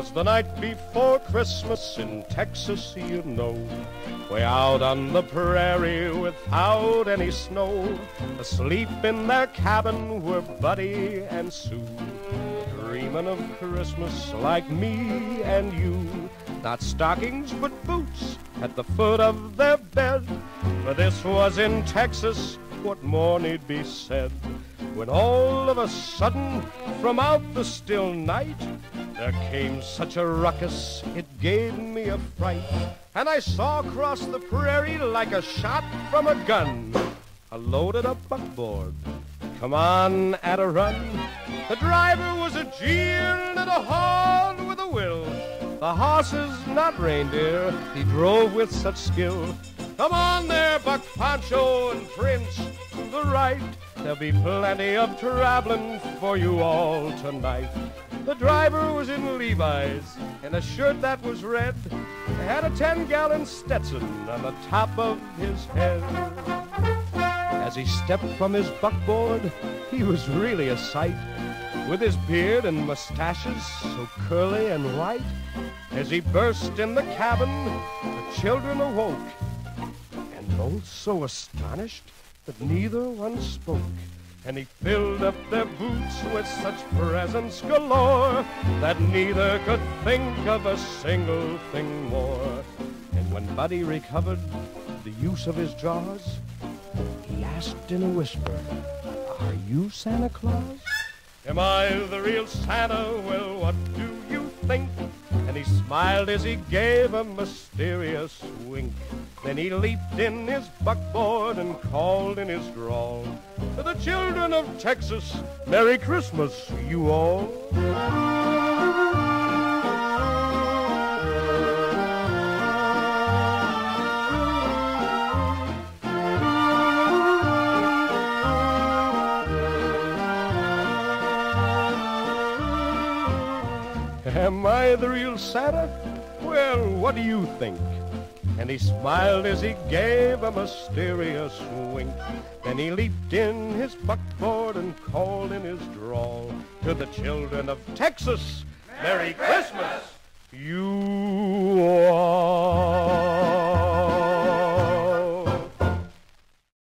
'Twas the night before Christmas in Texas, you know, way out on the prairie without any snow. Asleep in their cabin were Buddy and Sue, dreaming of Christmas like me and you. Not stockings but boots at the foot of their bed, for this was in Texas, what more need be said? When all of a sudden, from out the still night, there came such a ruckus, it gave me a fright. And I saw across the prairie like a shot from a gun, a loaded-up buckboard come on at a run. The driver was a jeer and a horn with a will. The horses, not reindeer, he drove with such skill. Come on there, Buck Pancho and Prince, to the right. There'll be plenty of traveling for you all tonight. The driver was in Levi's, in a shirt that was red, had a 10-gallon Stetson on the top of his head. As he stepped from his buckboard, he was really a sight, with his beard and mustaches so curly and white. As he burst in the cabin, the children awoke, and both so astonished that neither one spoke. And he filled up their boots with such presents galore that neither could think of a single thing more. And when Buddy recovered the use of his jaws, he asked in a whisper, "Are you Santa Claus?" "Am I the real Santa? Well, what do you think?" And he smiled as he gave a mysterious wink. Then he leaped in his buckboard and called in his drawl, "To the children of Texas, Merry Christmas, you all." Am I the real Santa? Well, what do you think? And he smiled as he gave a mysterious wink. Then he leaped in his buckboard and called in his drawl, "To the children of Texas, Merry Christmas, you all."